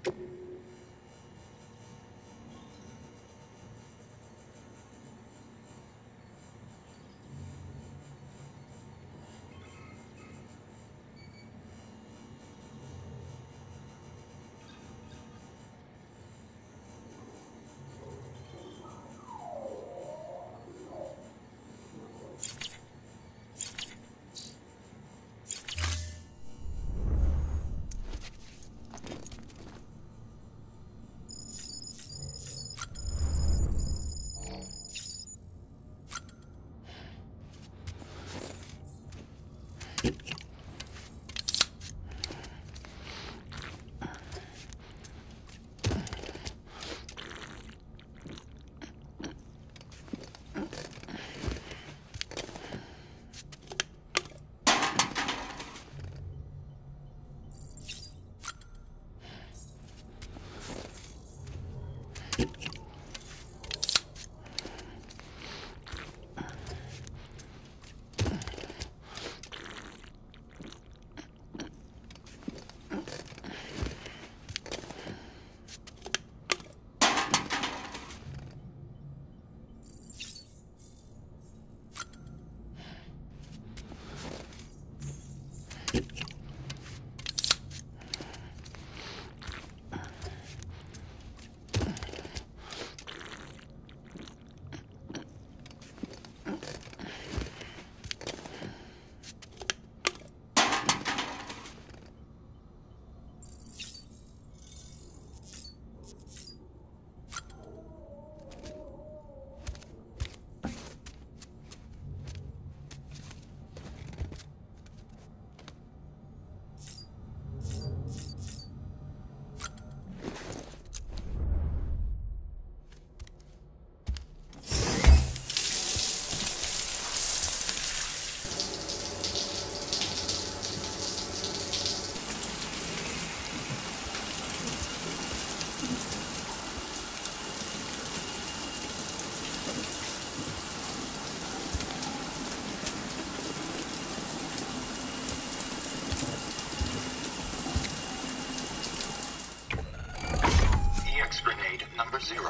Number 0.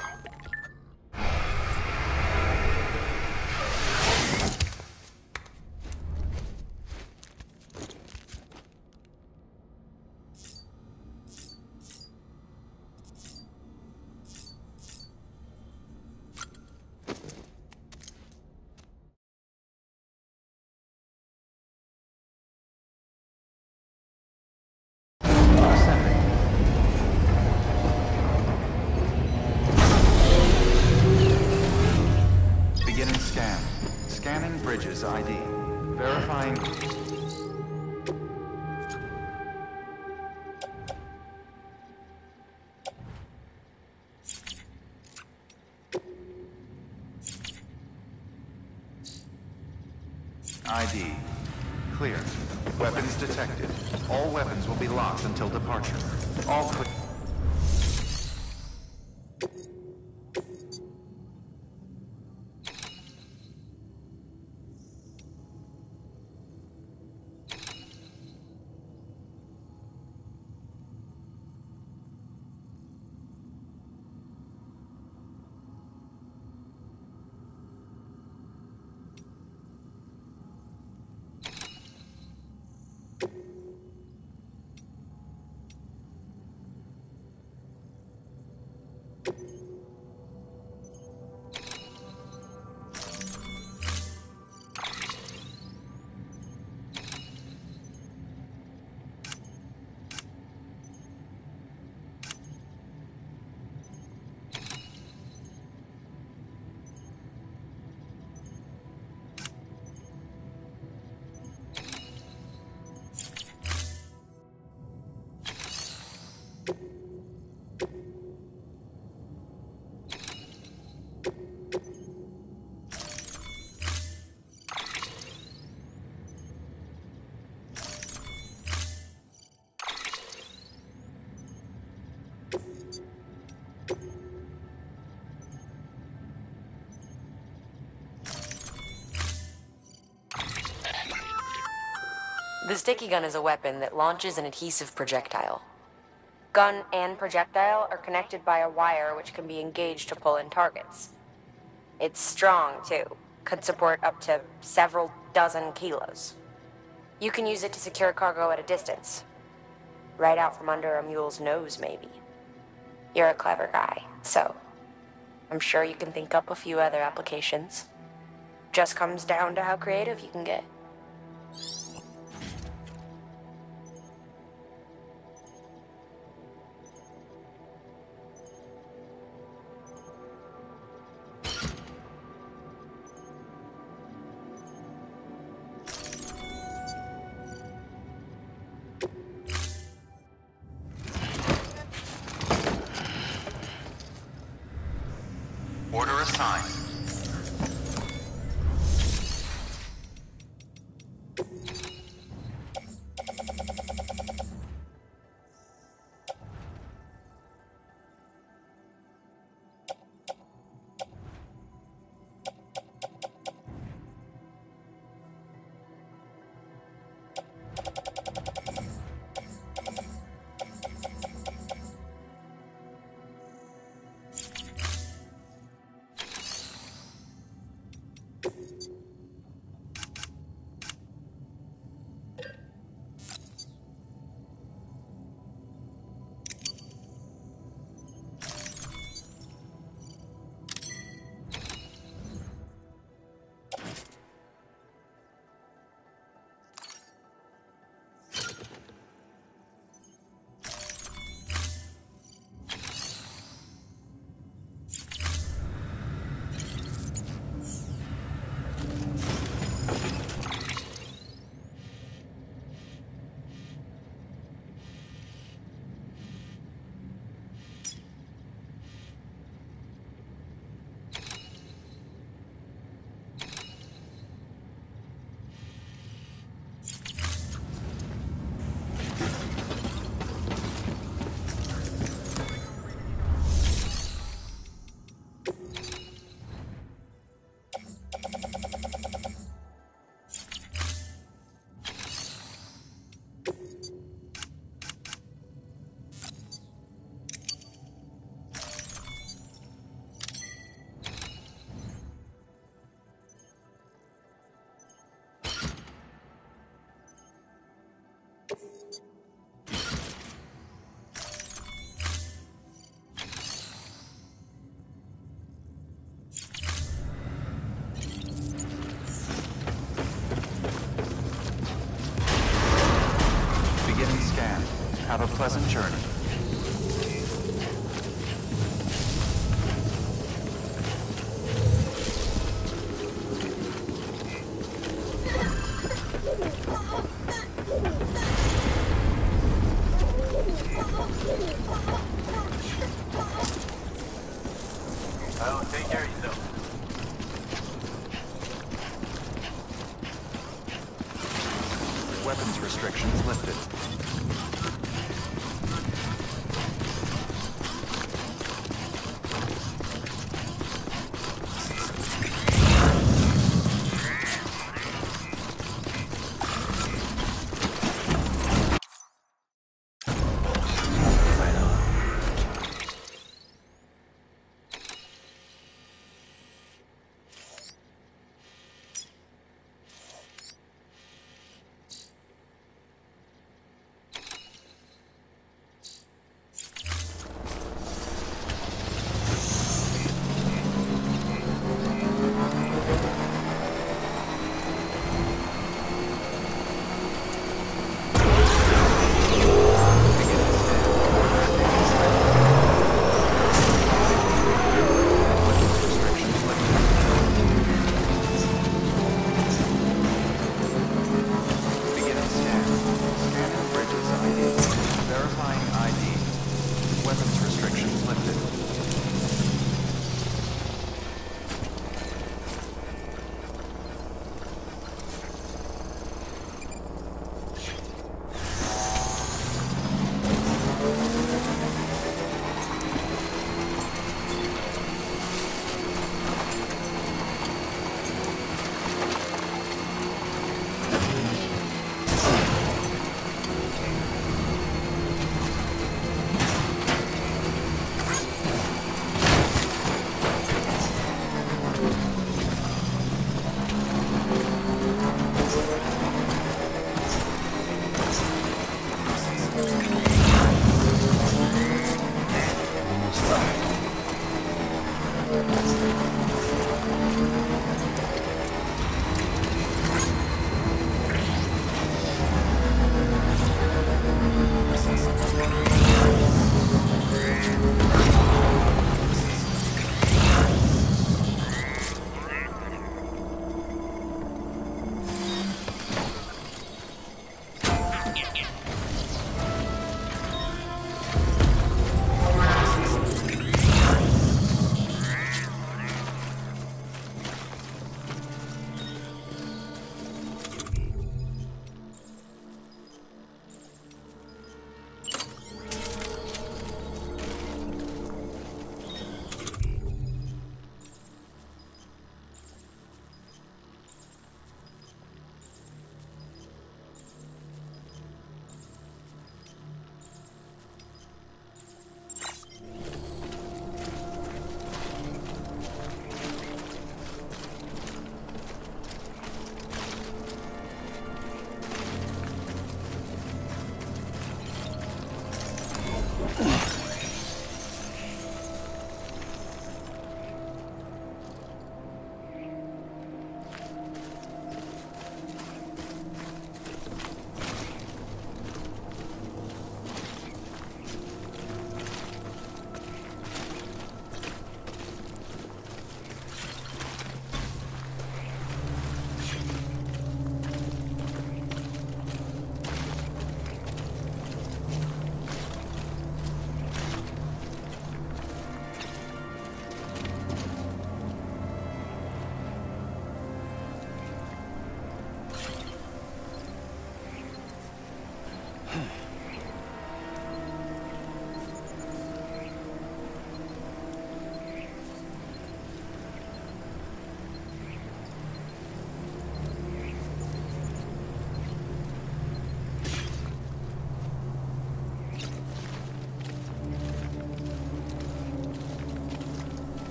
Beginning scan. Scanning Bridges ID. Verifying. ID. Clear. Weapons detected. All weapons will be locked until departure. All clear. The sticky gun is a weapon that launches an adhesive projectile. Gun and projectile are connected by a wire which can be engaged to pull in targets. It's strong, too. Could support up to several dozen kilos. You can use it to secure cargo at a distance. Right out from under a mule's nose, maybe. You're a clever guy, so I'm sure you can think up a few other applications. Just comes down to how creative you can get. Order assigned. Have a pleasant journey. Well, take care of yourself. Weapons restrictions lifted.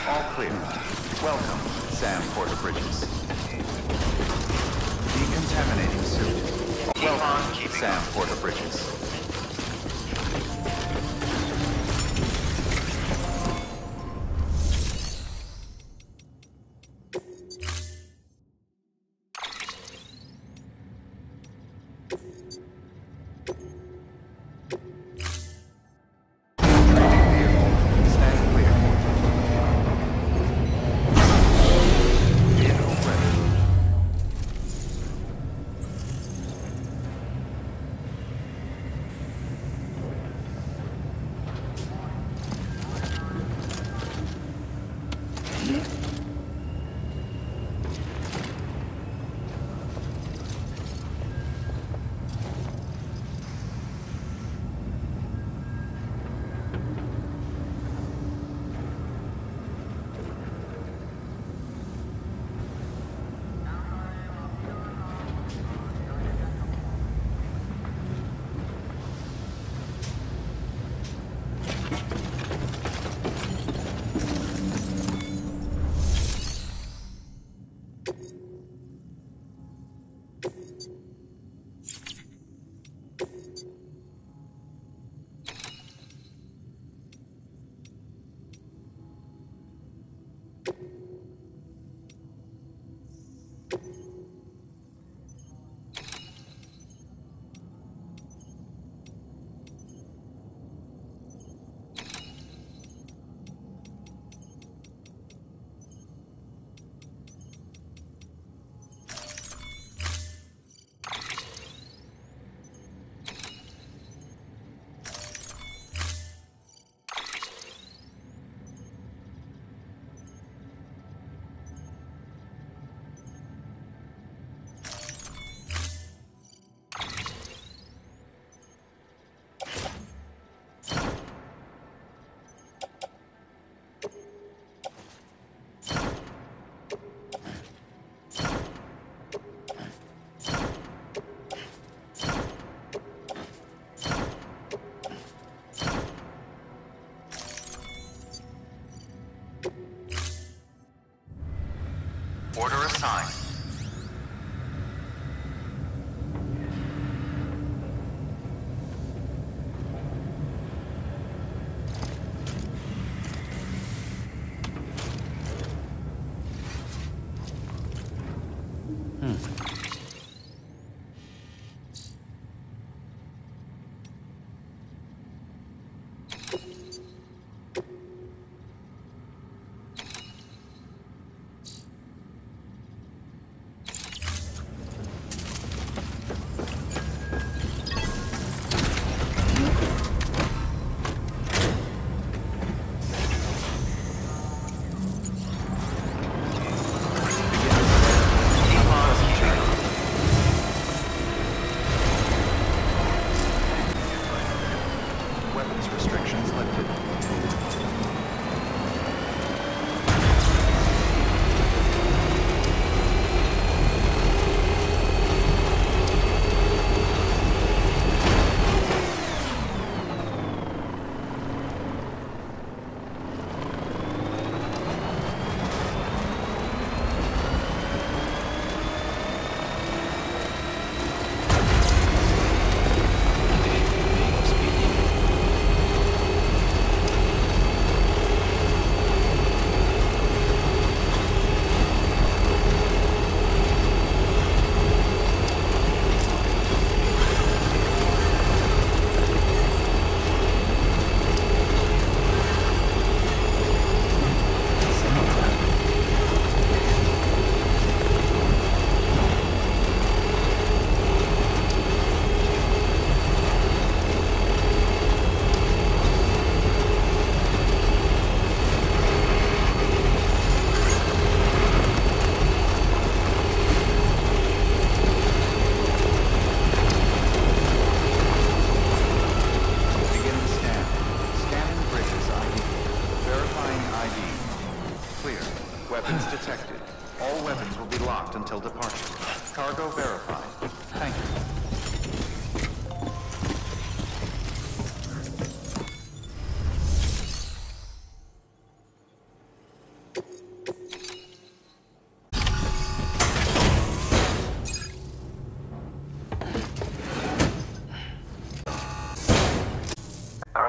All clear. Welcome, Sam Porter-Bridges. Decontaminating suit. Welcome, Sam Porter-Bridges. Order assigned.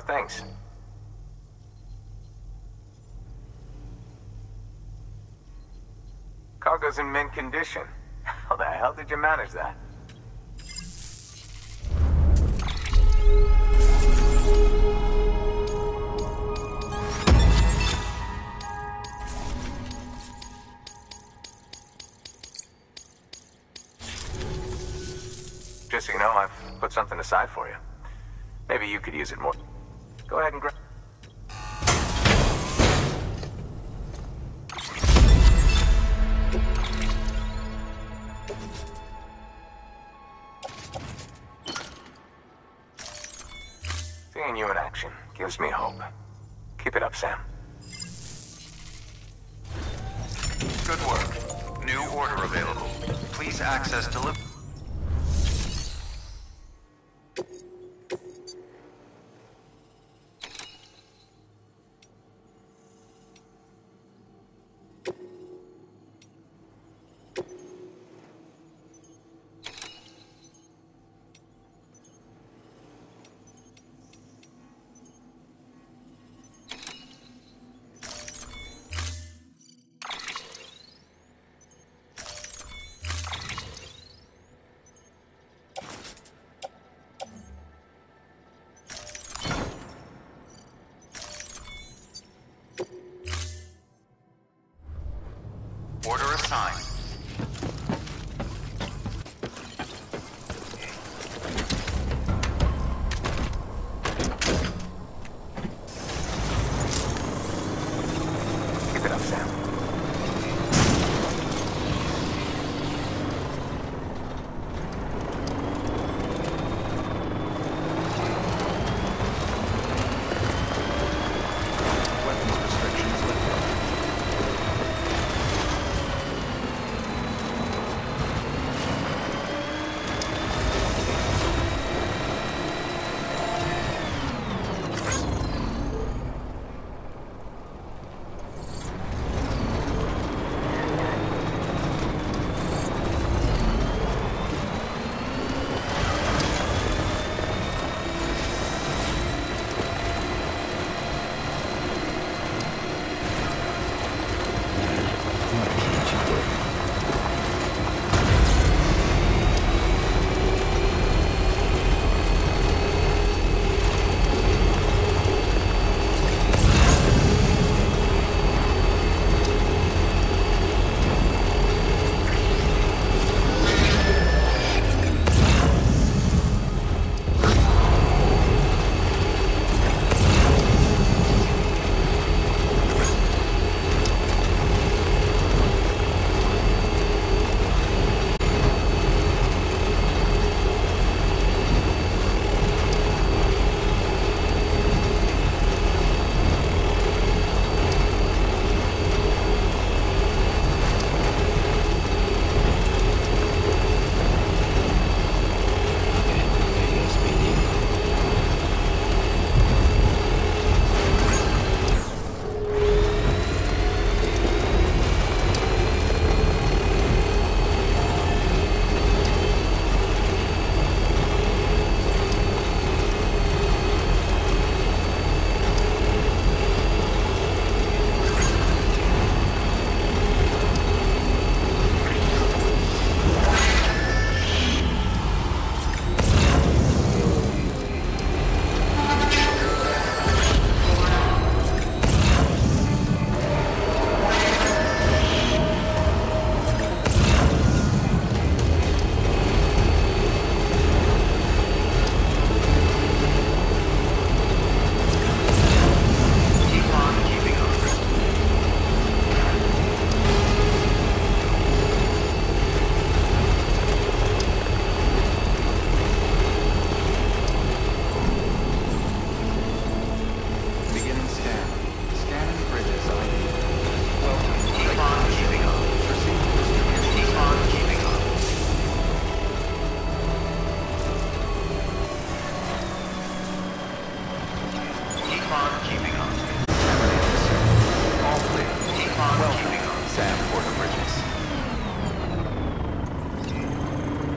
Thanks. Cargo's in mint condition. How the hell did you manage that? Just so you know, I've put something aside for you. Maybe you could use it more. Go ahead and grab. Seeing you in action gives me hope. Keep it up, Sam. Good work. New order available. Please access delivery. Order assigned. Keep it up, Sam. Weapons restrictions lifted.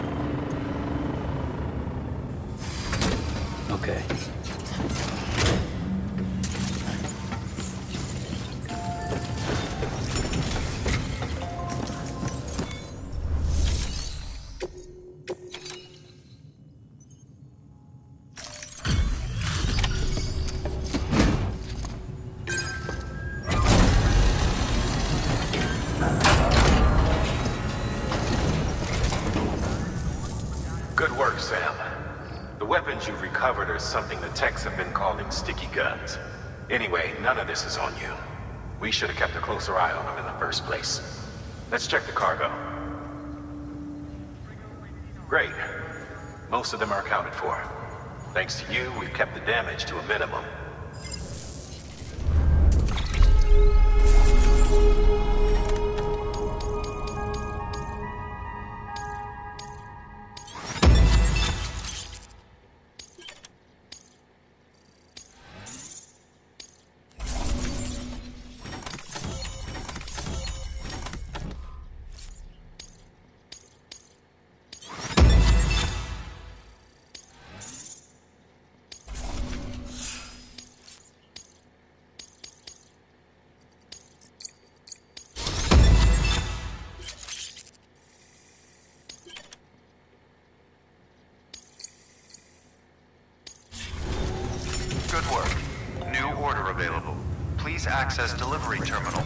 Okay. The weapons you've recovered are something the techs have been calling sticky guns. Anyway, none of this is on you. We should have kept a closer eye on them in the first place. Let's check the cargo. Great. Most of them are accounted for. Thanks to you, we've kept the damage to a minimum. Good work. New order available. Please access delivery terminal.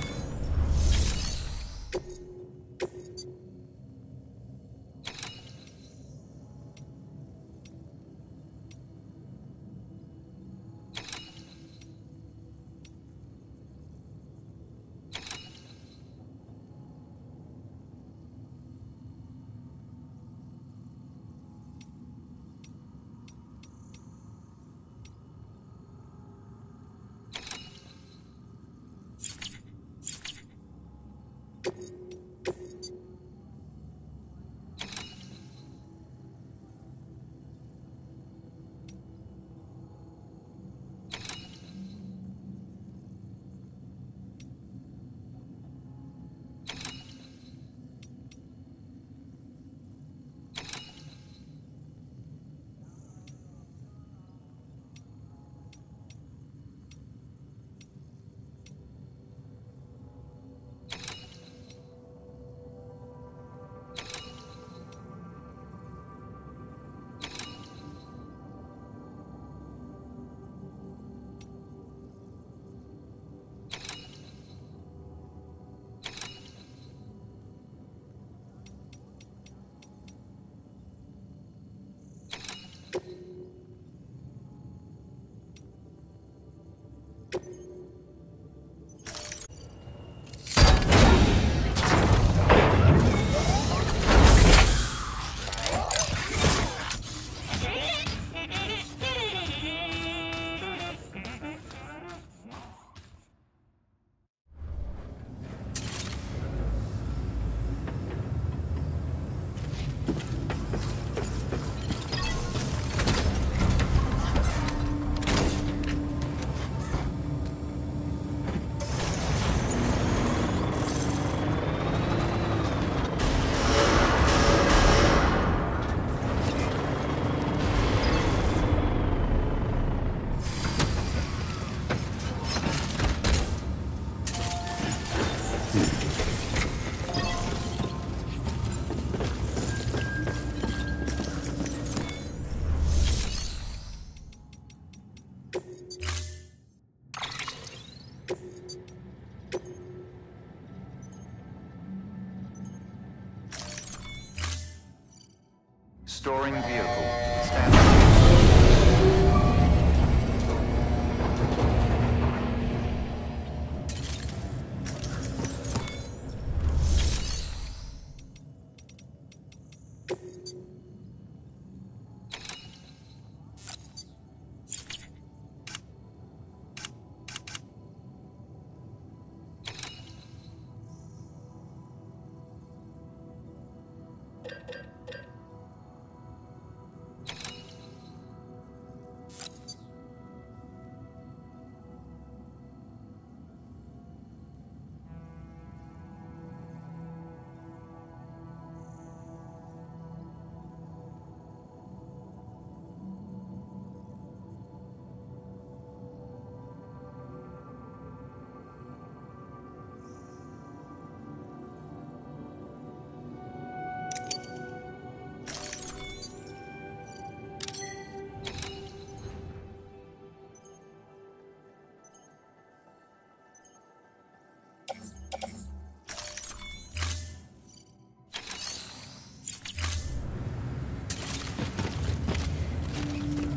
Storing vehicle. Standby.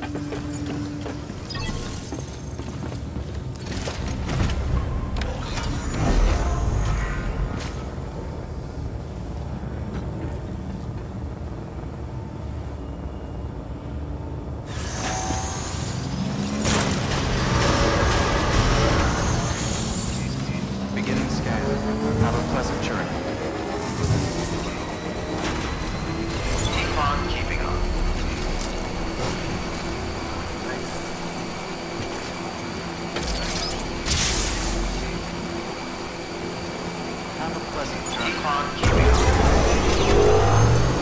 Beginning scan. Have a pleasant journey. Keep on keeping on. Have a pleasant journey. Keep on keeping on.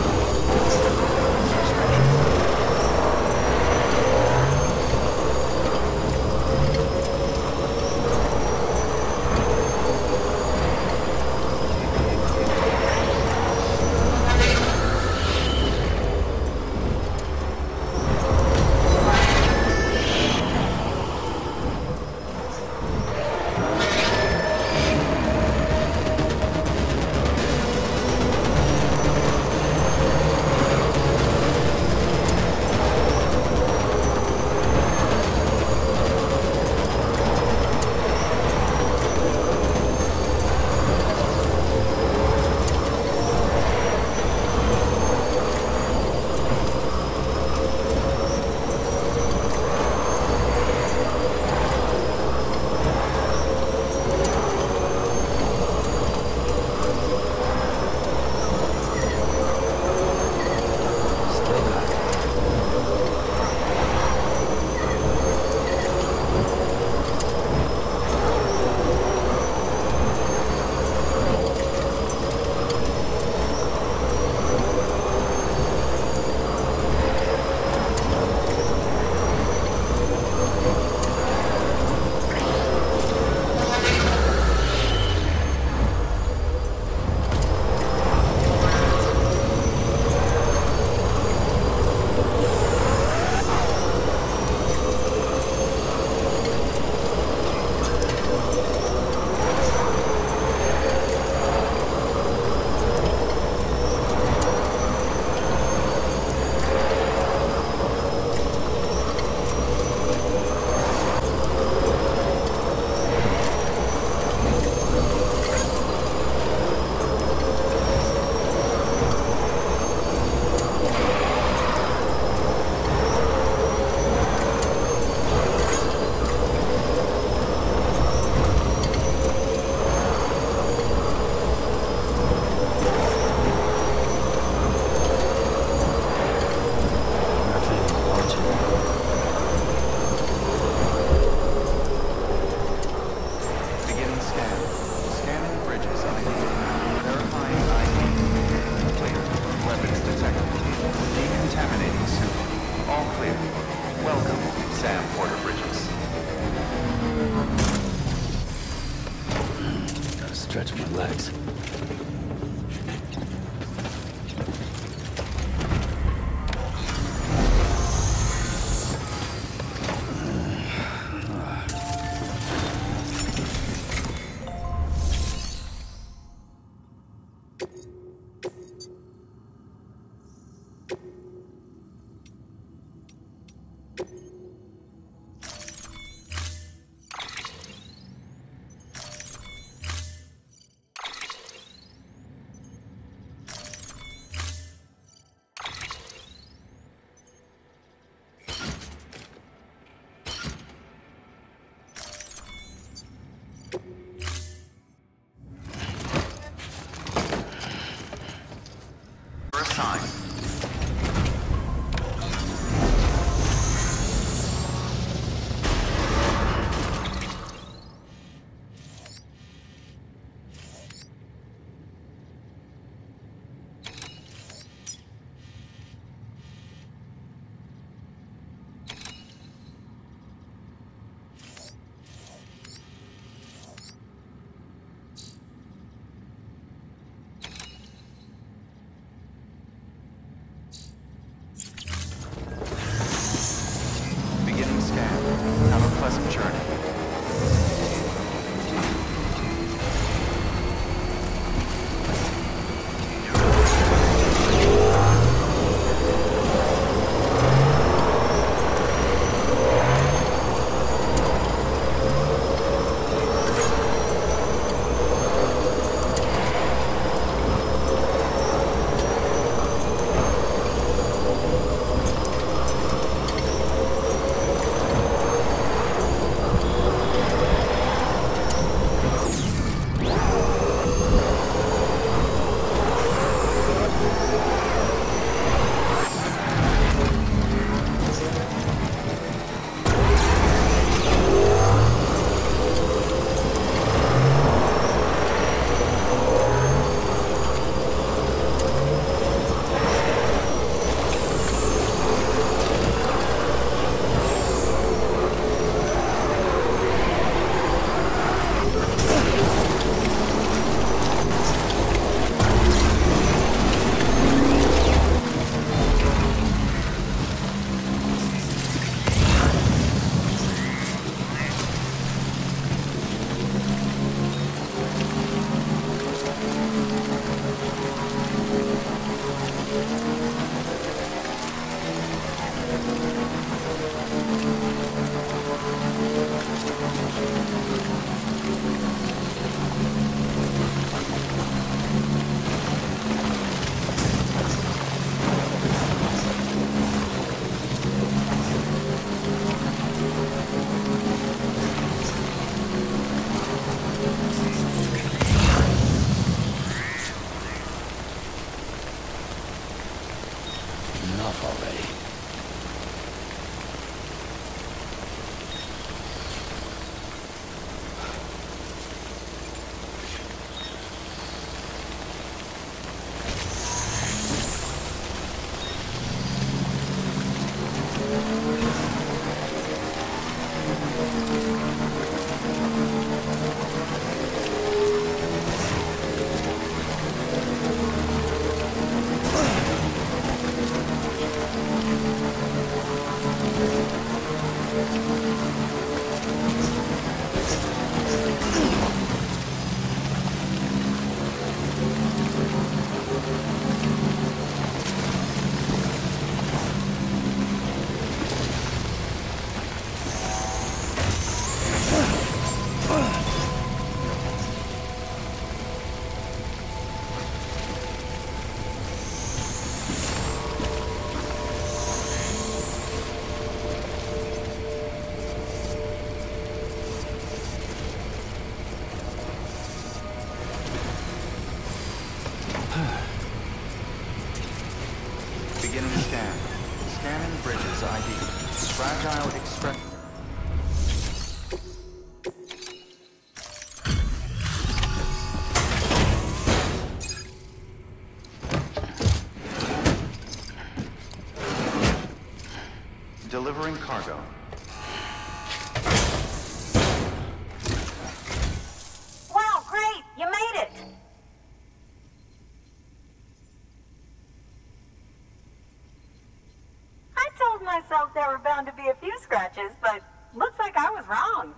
Stretch my legs. First time. Beginning scan. Have a pleasant journey. Fragile express. Delivering cargo. Wow, great! You made it! I told myself there were bound to be a few scratches, but looks like I was wrong.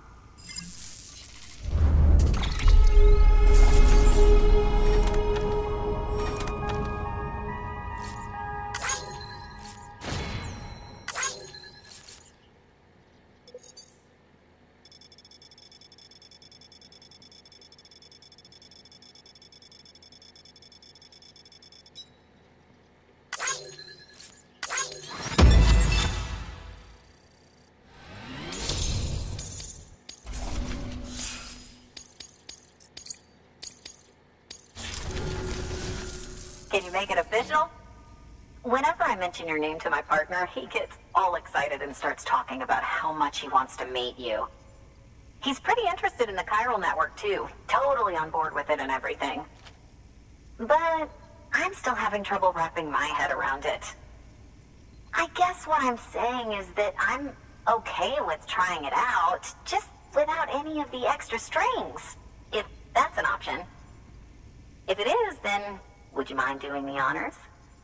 Can you make it official? Whenever I mention your name to my partner, he gets all excited and starts talking about how much he wants to meet you. He's pretty interested in the chiral network too, totally on board with it and everything. But I'm still having trouble wrapping my head around it. I guess what I'm saying is that I'm okay with trying it out, just without any of the extra strings, if that's an option. If it is, then would you mind doing the honors?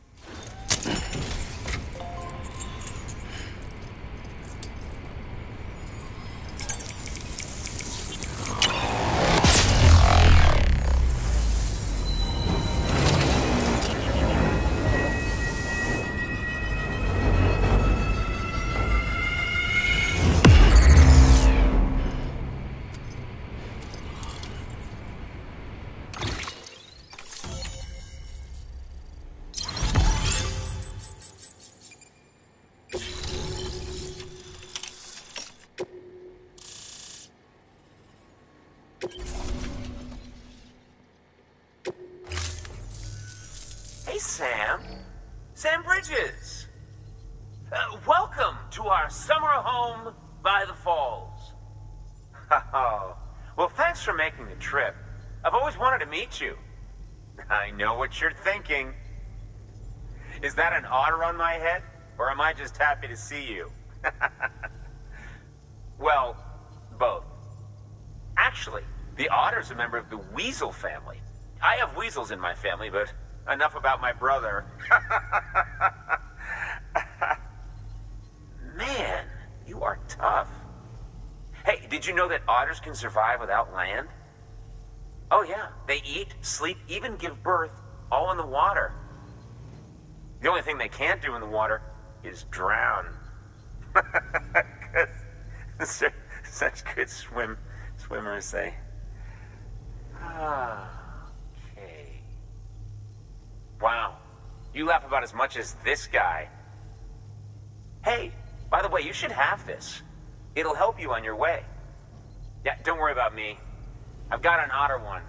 Hey, Sam. Sam Bridges. Welcome to our summer home by the falls. Oh, well, thanks for making the trip. I've always wanted to meet you. I know what you're thinking. Is that an otter on my head, or am I just happy to see you? Well, both. Actually, the otter's a member of the weasel family. I have weasels in my family, but enough about my brother. Man, you are tough. Hey, did you know that otters can survive without land? Oh yeah, they eat, sleep, even give birth, all in the water. The only thing they can't do in the water is drown. Such good swimmers, they. Okay. Wow, you laugh about as much as this guy. Hey, by the way, you should have this. It'll help you on your way. Yeah, don't worry about me. I've got an otter one.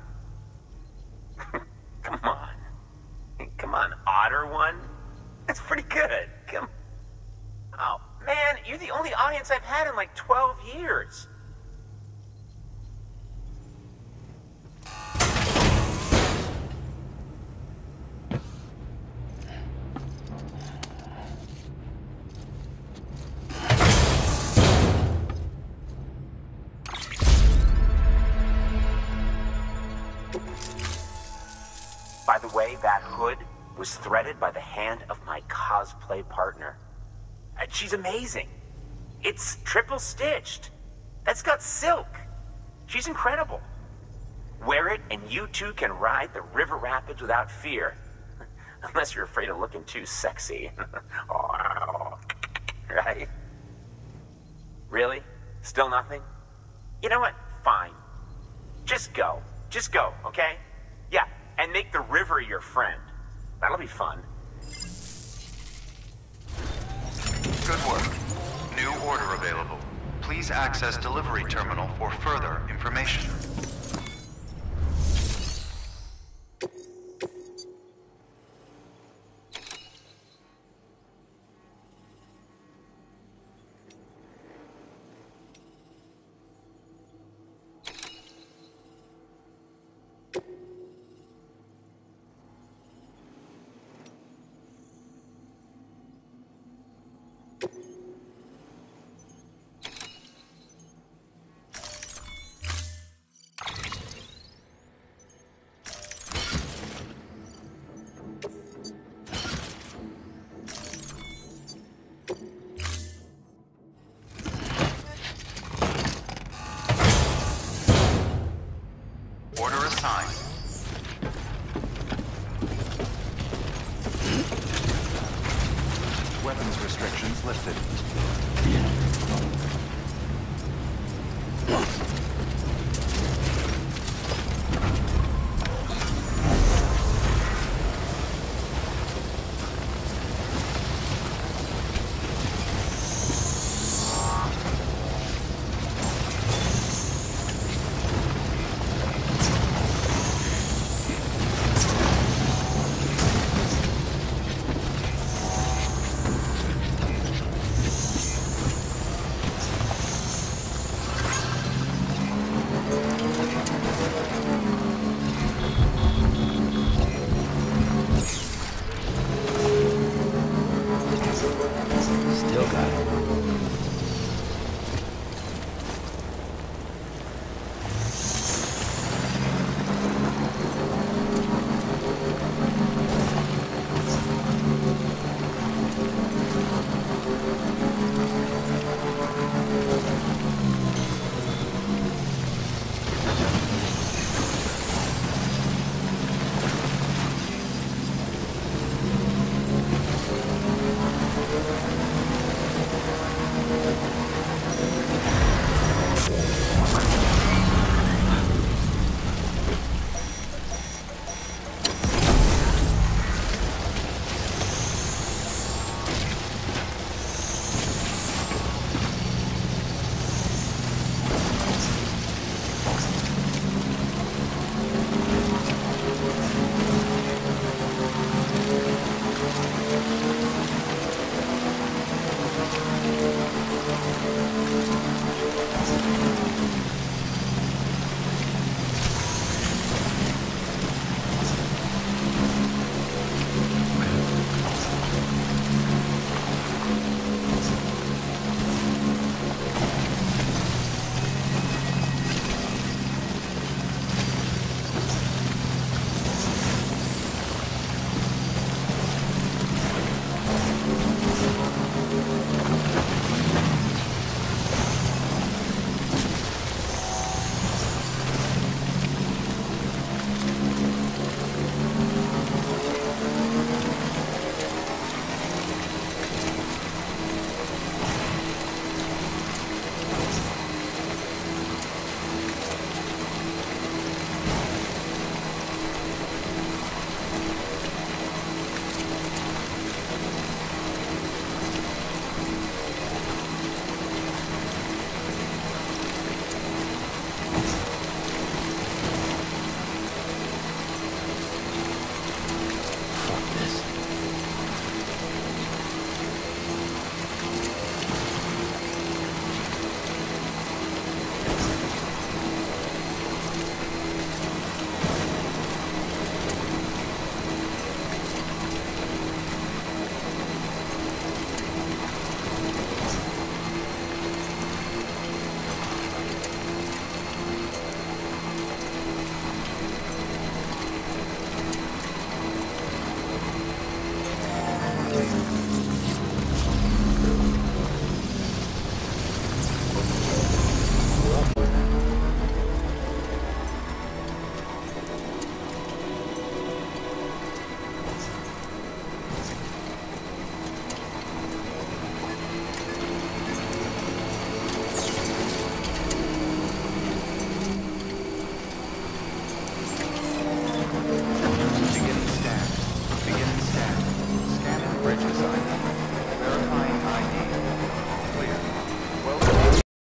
Come on. Come on, otter one? That's pretty good. Come. Oh, man, you're the only audience I've had in like 12 years. By the way, that hood was threaded by the hand of my cosplay partner. And she's amazing. It's triple stitched. That's got silk. She's incredible. Wear it and you too can ride the river rapids without fear. Unless you're afraid of looking too sexy. Right? Really? Still nothing? You know what? Fine. Just go. Just go, okay? Yeah, and make the river your friend. That'll be fun. Good work. New order available. Please access delivery terminal for further information.